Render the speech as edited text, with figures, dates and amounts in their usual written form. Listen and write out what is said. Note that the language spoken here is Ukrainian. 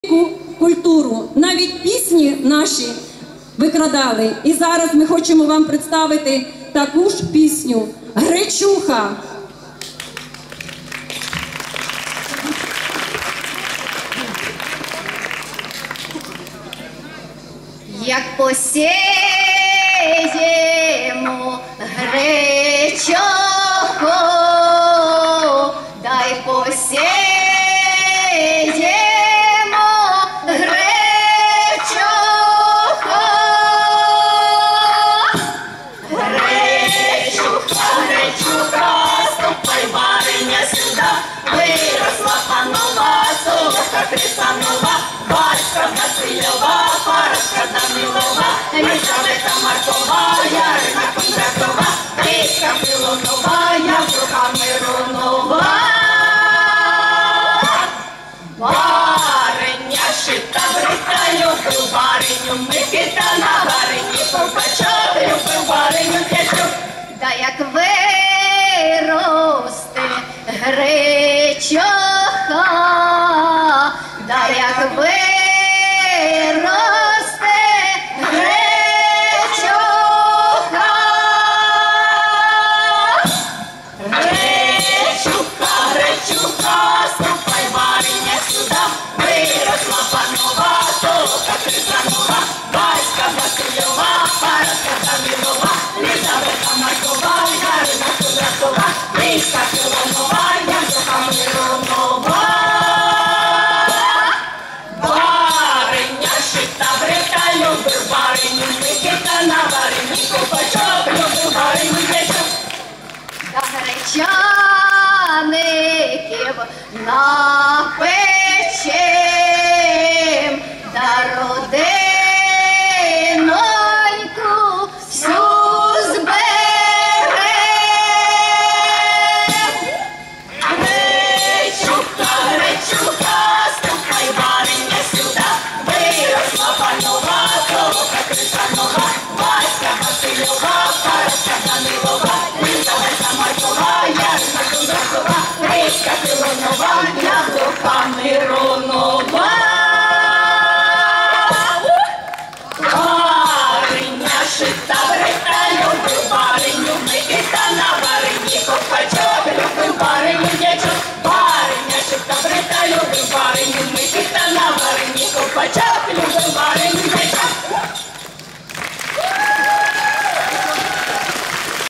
культуру, навіть пісні наші викрадали. І зараз ми хочемо вам представити таку ж пісню «Гречуха». Як посіємо гречуху, дай посіємо гречуху. Гречуха, гречуха, ступай, бариня, сюда, виросла панова, солоха хрисанова, Васька Васильова, Парашка Данилова, Елизавета Маркова, Ярина Кондратова, Річка Пилонова, Явруха Миронова. Бариня шита брита, любив бариню Микита, на барині Ковпачок, любив бариню П'ятюк. Та як виросте гречуха, да як виросте гречуха. Гречуха, гречуха, ступай, бариня, сюда, виросла панова, солоха хрисанова, Васька Васильова, Парашка Данилова, Елизавета Маркова, Ярина Кондратова, Річка Пилонова, Явруха Миронова. Бариня шита брита, любив бариню Микита, на барині Ковпачок, любив бариню П'ятюк. Та гречаників напечем, та родиноньку всю зберем. Гречуха, гречуха, ступай, бариня, сюда, виросла панова, солоха хрисанова, Васька Васильова, Парашка Данилова, Елизавета Маркова, Ярина Кондратова, Річка Пилонова,